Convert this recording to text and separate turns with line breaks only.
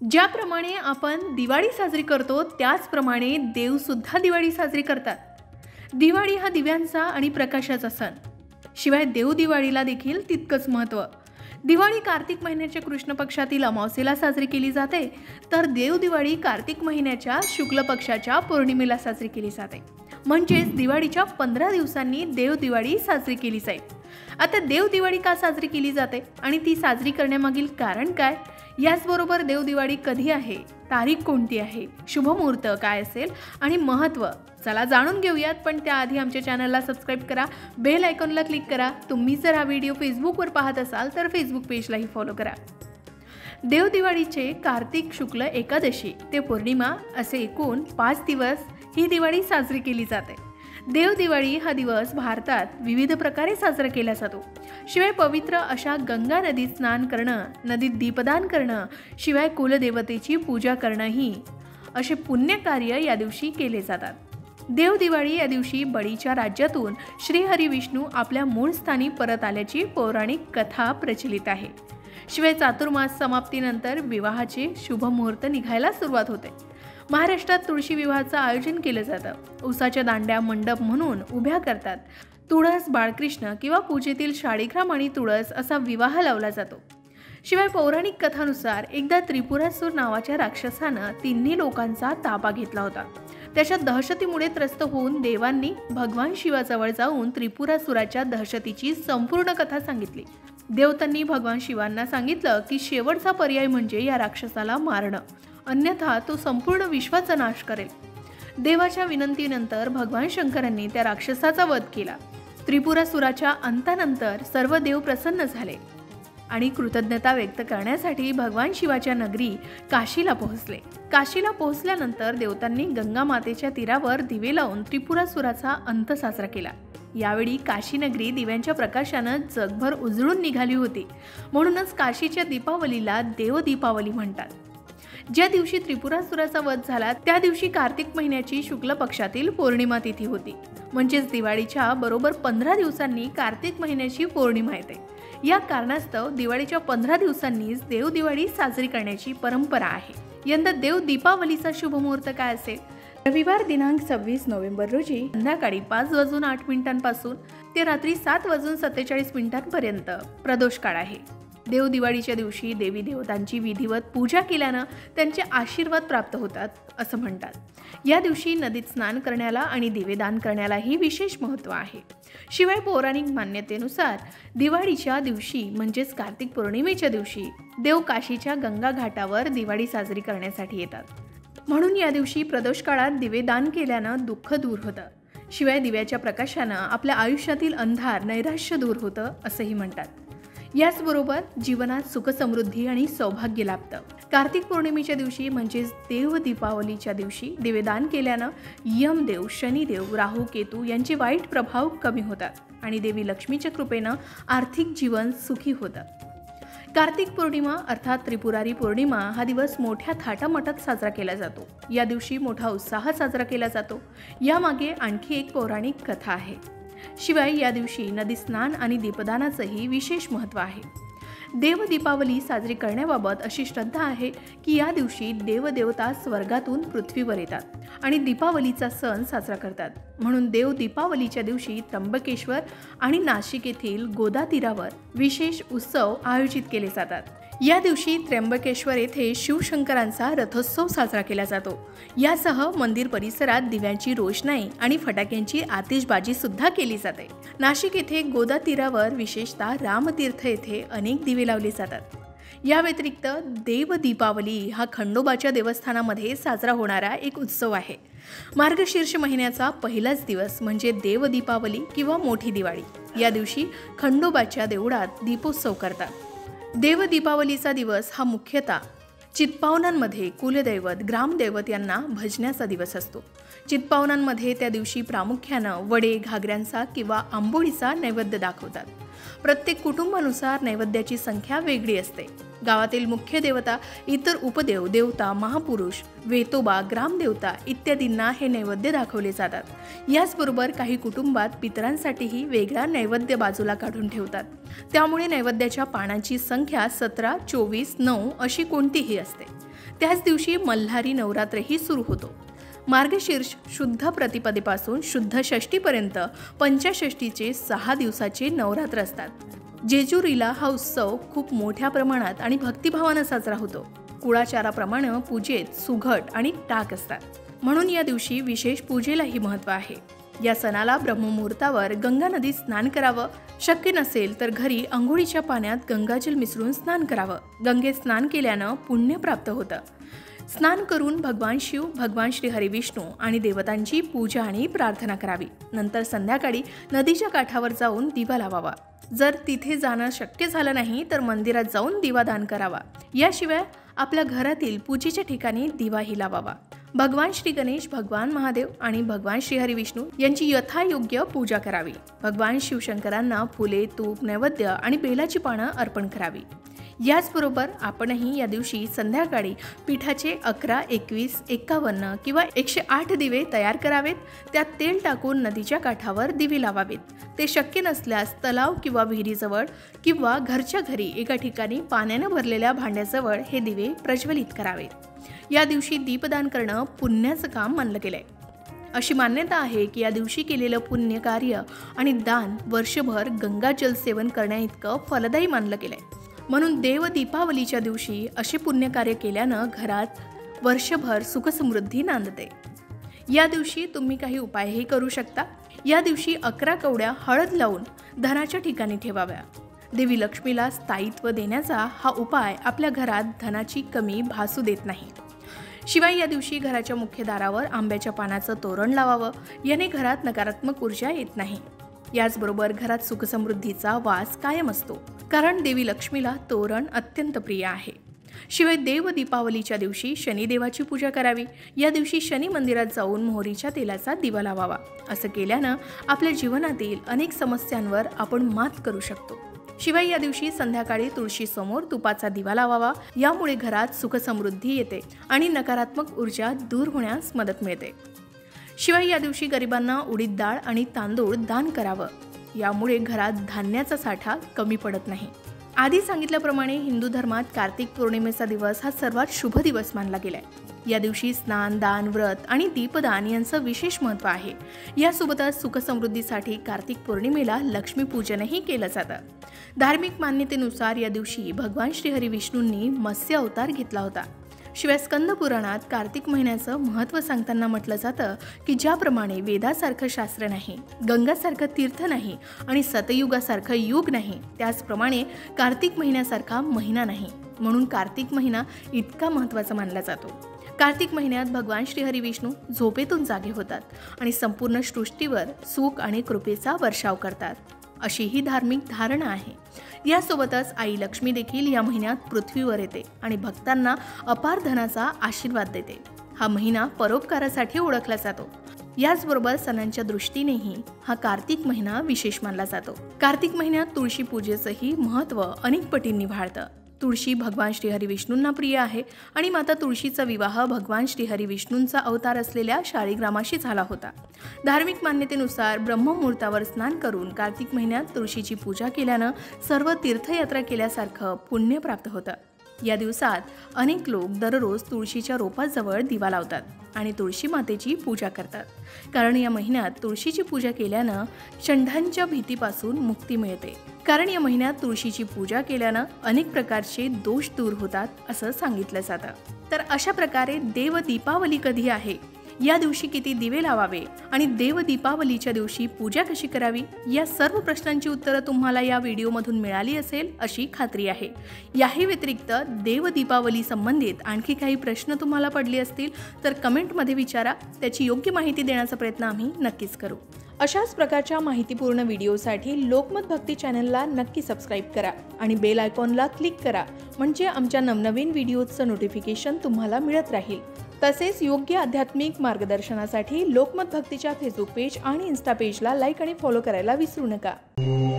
ज्याप्रमाणे आपण दिवाळी साजरी करतो त्याचप्रमाणे देवसुद्धा दिवाळी साजरी करतात. दिवाळी हा दिव्यांचा आणि प्रकाशाचा सण. शिवाय देवदिवाळीला देखील तितकंच महत्त्व. दिवाळी कार्तिक महिन्याच्या कृष्ण पक्षातील अमावस्येला साजरी केली जाते, तर देवदिवाळी कार्तिक महिन्याच्या शुक्ल पक्षाच्या पौर्णिमेला साजरी केली जाते. म्हणजेच दिवाळीच्या 15 दिवसांनी देवदिवाळी साजरी केली जाईल. आता देवदिवाळी का साजरी केली जाते आणि ती साजरी करण्यामागील कारण काय, याचबरोबर देवदिवाळी कधी आहे, तारीख कोणती आहे, शुभमुहूर्त काय असेल आणि महत्त्व, चला जाणून घेऊयात. पण त्याआधी आमच्या चॅनलला सबस्क्राईब करा, बेल आयकॉनला क्लिक करा. तुम्ही जर हा व्हिडिओ फेसबुकवर पाहत असाल तर फेसबुक पेजलाही फॉलो करा. देवदिवाळीचे कार्तिक शुक्ल एकादशी ते पौर्णिमा असे एकूण 5 दिवस ही दिवाळी साजरी केली जाते. देवदिवाळी हा दिवस भारतात विविध प्रकारे साजरा केला जातो. शिवाय पवित्र अशा गंगा नदीत स्नान करणं, नदीत दीपदान करणं, शिवाय कुलदेवतेची पूजा करणंही असे पुण्यकार्य या दिवशी केले जातात. देवदिवाळी या दिवशी बळीच्या राज्यातून श्रीहरी विष्णू आपल्या मूळ स्थानी परत आल्याची पौराणिक कथा प्रचलित आहे. शिवाय चातुर्मास समाप्तीनंतर विवाहाचे शुभमुहूर्त निघायला सुरुवात होते. महाराष्ट्रात तुळशी विवाहाचं आयोजन केलं जातं. उसाच्या दांड्या मंडप म्हणून उभ्या करतात. तुळस, बाळकृष्ण किंवा पूजेतील शाळीग्राम आणि तुळस असा विवाह लावला जातो. शिवाय पौराणिक कथानुसार एकदा त्रिपुरासूर नावाच्या राक्षसानं तिन्ही लोकांचा ताबा घेतला होता. त्याच्या दहशतीमुळे त्रस्त होऊन देवांनी भगवान शिवाजवळ जाऊन त्रिपुरासुराच्या दहशतीची संपूर्ण कथा सांगितली. देवतांनी भगवान शिवांना सांगितलं की शेवटचा पर्याय म्हणजे या राक्षसाला मारणं, अन्यथा तो संपूर्ण विश्वाचा नाश करेल. देवाच्या विनंतीनंतर भगवान शंकरांनी त्या राक्षसाचा वध केला. त्रिपुरासुराच्या अंतानंतर सर्व देव प्रसन्न झाले आणि कृतज्ञता व्यक्त करण्यासाठी भगवान शिवाच्या नगरी काशीला पोहोचले. काशीला पोहोचल्यानंतर देवतांनी गंगा मातेच्या तीरावर दिवे लावून त्रिपुरासुराचा अंत साजरा केला. यावेळी काशी नगरी दिव्यांच्या प्रकाशानं जगभर उजळून निघाली होती. म्हणूनच काशीच्या दीपावलीला देवदीपावली म्हणतात. ज्या दिवशी त्रिपुरासुराचा वध झाला त्या दिवशी कार्तिक महिन्याची शुक्ल पक्षातील पौर्णिमा तिथी होती. म्हणजेच दिवाळीच्या बरोबर 15 दिवसांनी कार्तिक महिन्याची पौर्णिमा येते. या कारणास्तव दिवाळीच्या 15 दिवसांनीच देवदिवाळी साजरी करण्याची परंपरा आहे. यंदा देव दीपावलीचा शुभमुहूर्त काय असेल? रविवार दिनांक 26 नोव्हेंबर रोजी संध्याकाळी 5:08 ते रात्री 7:47 प्रदोष काळ आहे. देवदिवाळीच्या दिवशी देवी देवतांची विधिवत पूजा केल्यानं त्यांचे आशीर्वाद प्राप्त होतात असं म्हणतात. या दिवशी नदीत स्नान करण्याला आणि दिवेदान करण्यालाही विशेष महत्त्व आहे. शिवाय पौराणिक मान्यतेनुसार दिवाळीच्या दिवशी म्हणजेच कार्तिक पौर्णिमेच्या दिवशी देव काशीच्या गंगा घाटावर दिवाळी साजरी करण्यासाठी येतात. म्हणून या दिवशी प्रदोष काळात दिवेदान केल्यानं दुःख दूर होतं. शिवाय दिव्याच्या प्रकाशानं आपल्या आयुष्यातील अंधार, नैराश्य दूर होतं असंही म्हणतात. याचबरोबर जीवनात सुख, समृद्धी आणि सौभाग्य लाभतं. कार्तिक पौर्णिमेच्या दिवशी म्हणजेच देव दीपावलीच्या दिवशी दिवेदान केल्यानं यमदेव, शनिदेव, राहू, केतू यांचे वाईट प्रभाव कमी होतात आणि देवी लक्ष्मीच्या कृपेनं आर्थिक जीवन सुखी होतं. कार्तिक पौर्णिमा अर्थात त्रिपुरारी पौर्णिमा हा दिवस मोठ्या थाटामाटात साजरा केला जातो. या दिवशी मोठा उत्साह साजरा केला जातो. यामागे आणखी एक पौराणिक कथा आहे. शिवाय या दिवशी नदी स्नान आणि दीपदानाचंही विशेष महत्त्व आहे. देव दीपावली साजरी करण्याबाबत अशी श्रद्धा आहे की या दिवशी देवदेवता स्वर्गातून पृथ्वीवर येतात आणि दीपावलीचा सण साजरा करतात. म्हणून देव दीपावलीच्या दिवशी त्र्यंबकेश्वर आणि नाशिक येथील गोदा तीरावर विशेष उत्सव आयोजित केले जातात. या दिवशी त्र्यंबकेश्वर येथे शिवशंकरांचा रथोत्सव साजरा केला जातो. यासह मंदिर परिसरात दिव्यांची रोषणाई आणि फटाक्यांची आतिषबाजी सुद्धा केली जाते. नाशिक येथे गोदा तीरावर विशेषतः रामतीर्थ येथे अनेक दिवे लावले जातात. या व्यतिरिक्त देव दीपावली हा खंडोबाच्या देवस्थानामध्ये साजरा होणारा एक उत्सव आहे. मार्गशीर्ष महिन्याचा पहिलाच दिवस म्हणजे देव दीपावली किंवा मोठी दिवाळी. या दिवशी खंडोबाच्या देवळात दीपोत्सव करतात. देव दीपावलीचा दिवस हा मुख्यतः चित्पावनांमध्ये कुलदैवत, ग्रामदैवत यांना भजण्याचा दिवस असतो. चित्पावनांमध्ये त्या दिवशी प्रामुख्यानं वडे, घागऱ्यांचा किंवा आंबोळीचा नैवेद्य दाखवतात. प्रत्येक कुटुंबानुसार नैवेद्याची संख्या वेगळी असते. गावातील मुख्य देवता, इतर उपदेव, देवता, महापुरुष, वेतोबा, ग्रामदेवता इत्यादींना हे नैवेद्य दाखवले जातात. याचबरोबर काही कुटुंबात पितरांसाठीही वेगळा नैवेद्य बाजूला काढून ठेवतात. त्यामुळे नैवेद्याच्या पानांची संख्या 17, 24, 9 अशी कोणतीही असते. त्याच दिवशी मल्हारी नवरात्रही सुरू होतो. मार्गशीर्ष शुद्ध प्रतिपदेपासून शुद्ध षष्टीपर्यंत पंचषष्टीचे 6 दिवसाचे नवरात्र असतात. जेजुरीला हा उत्सव खूप मोठ्या प्रमाणात आणि भक्तिभावानं साजरा होतो. कुळाचाराप्रमाणे पूजेत सुघट आणि टाक असतात, म्हणून या दिवशी विशेष पूजेलाही महत्त्व आहे. या सणाला ब्रह्ममुहूर्तावर गंगा नदीत स्नान करावं. शक्य नसेल तर घरी अंघोळीच्या पाण्यात गंगाजल मिसळून स्नान करावं. गंगेत स्नान केल्यानं पुण्य प्राप्त होतं. स्नान करून भगवान शिव, भगवान श्री हरिविष्णू आणि देवतांची पूजा आणि प्रार्थना करावी. नंतर संध्याकाळी नदीच्या काठावर जाऊन दिवा लावावा. जर तिथे जाणं शक्य झालं नाही तर मंदिरात जाऊन दिवादान करावा. याशिवाय आपल्या घरातील पूजेच्या ठिकाणी दिवाही लावावा. भगवान श्री गणेश, भगवान महादेव आणि भगवान श्री हरिविष्णू यांची यथायोग्य पूजा करावी. भगवान शिवशंकरांना फुले, तूप, नैवेद्य आणि बेलाची पानं अर्पण करावी. याचबरोबर आपणही या दिवशी संध्याकाळी पिठाचे 11, 21, 51 किंवा 108 दिवे तयार करावेत. त्यात तेल टाकून नदीच्या काठावर दिवे लावावेत. ते शक्य नसल्यास तलाव किंवा विहिरीजवळ किंवा घरच्या घरी एका ठिकाणी पाण्यानं भरलेल्या भांड्याजवळ हे दिवे प्रज्वलित करावेत. या दिवशी दीपदान करणं पुण्याचं काम मानलं गेलंय. अशी मान्यता आहे की या दिवशी केलेलं पुण्य कार्य आणि दान वर्षभर गंगाजल सेवन करण्याइतकं फलदायी मानलं गेलंय. म्हणून देव दीपावलीच्या दिवशी असे पुण्यकार्य केल्यानं घरात वर्षभर सुखसमृद्धी नांदते. या दिवशी तुम्ही काही उपायही करू शकता. या दिवशी 11 कवड्या हळद लावून धनाच्या ठिकाणी ठेवाव्या. देवी लक्ष्मीला स्थायित्व देण्याचा हा उपाय आपल्या घरात धनाची कमी भासू देत नाही. शिवाय या दिवशी घराच्या मुख्य दारावर आंब्याच्या पानाचं तोरण लावावं. याने घरात नकारात्मक ऊर्जा येत नाही. याचबरोबर घरात सुखसमृद्धीचा वास कायम असतो, कारण देवी लक्ष्मीला तोरण अत्यंत प्रिय आहे. शिवाय देव दीपावलीच्या दिवशी शनिदेवाची पूजा करावी. या दिवशी शनी मंदिरात जाऊन मोहरीच्या तेलाचा दिवा लावावा. असं केल्यानं आपल्या जीवनातील अनेक समस्यांवर आपण मात करू शकतो. शिवाय या दिवशी संध्याकाळी तुळशीसमोर तुपाचा दिवा लावावा. यामुळे घरात सुखसमृद्धी येते आणि नकारात्मक ऊर्जा दूर होण्यास मदत मिळते. शिवाय या दिवशी गरिबांना उडीद डाळ आणि तांदूळ दान करावं. यामुळे घरात धान्याचा साठा कमी पडत नाही. आधी सांगितल्याप्रमाणे हिंदू धर्मात कार्तिक पौर्णिमेचा दिवस हा सर्वात शुभ दिवस मानला गेलाय. या दिवशी स्नान, दान, व्रत आणि दीपदान यांचं विशेष महत्त्व आहे. यासोबतच सुखसमृद्धीसाठी कार्तिक पौर्णिमेला लक्ष्मीपूजनही केलं जातं. धार्मिक मान्यतेनुसार या दिवशी भगवान श्री हरिविष्णूंनी मत्स्य अवतार घेतला होता. शिवाय स्कंद पुराणात कार्तिक महिन्याचं महत्त्व सांगताना म्हटलं जातं की ज्याप्रमाणे वेदासारखं शास्त्र नाही, गंगासारखं तीर्थ नाही आणि सतयुगासारखं युग नाही, त्याचप्रमाणे कार्तिक महिन्यासारखा महिना नाही. म्हणून कार्तिक महिना इतका महत्त्वाचा मानला जातो. कार्तिक महिन्यात भगवान श्री हरिविष्णू झोपेतून जागे होतात आणि संपूर्ण सृष्टीवर सुख आणि कृपेचा वर्षाव करतात, अशी ही धार्मिक धारणा आहे. यासोबतच आई लक्ष्मी देखील या महिन्यात पृथ्वीवर येते आणि भक्तांना अपार धनाचा आशीर्वाद देते. हा महिना परोपकारासाठी ओळखला जातो. याचबरोबर सणांच्या दृष्टीनेही हा कार्तिक महिना विशेष मानला जातो. कार्तिक महिन्यात तुळशी पूजेचंही महत्त्व अनेक पटींनी वाढतं. तुळशी भगवान श्री हरिविष्णूंना प्रिय आहे आणि माता तुळशीचा विवाह भगवान श्री हरिविष्णूंचा अवतार असलेल्या शाळीग्रामाशी झाला होता. धार्मिक मान्यतेनुसार ब्रह्ममुहूर्तावर स्नान करून कार्तिक महिन्यात तुळशीची पूजा केल्यानं सर्व तीर्थयात्रा केल्यासारखं पुण्य प्राप्त होतं. या दिवसात अनेक लोक दररोज तुळशीच्या रोपाजवळ दिवा लावतात आणि तुळशी मातेची पूजा करतात, कारण या महिन्यात तुळशीची पूजा केल्यानं षंडांच्या भीतीपासून मुक्ती मिळते. कारण या महिन्यात तुळशीची पूजा केल्यानं अनेक प्रकारचे दोष दूर होतात असं सांगितलं जातं. तर अशा प्रकारे देव दीपावली कधी आहे, या दिवशी किती दिवे लावावे आणि देव दीपावलीच्या दिवशी पूजा कशी करावी, या सर्व प्रश्नांची उत्तरं तुम्हाला या व्हिडिओमधून मिळाली असेल अशी खात्री आहे. याही व्यतिरिक्त देव दीपावली संबंधित आणखी काही प्रश्न तुम्हाला पडले असतील तर कमेंटमध्ये विचारा. त्याची योग्य माहिती देण्याचा प्रयत्न आम्ही नक्कीच करू. अशाच प्रकारच्या माहितीपूर्ण व्हिडिओसाठी लोकमत भक्ती चॅनलला नक्की सबस्क्राईब करा आणि बेल आयकॉनला क्लिक करा, म्हणजे आमच्या नवनवीन व्हिडिओचं नोटिफिकेशन तुम्हाला मिळत राहील. तसेच योग्य आध्यात्मिक मार्गदर्शनासाठी लोकमत भक्तीच्या फेसबुक पेज आणि इन्स्टा पेजला लाईक आणि फॉलो करायला विसरू नका.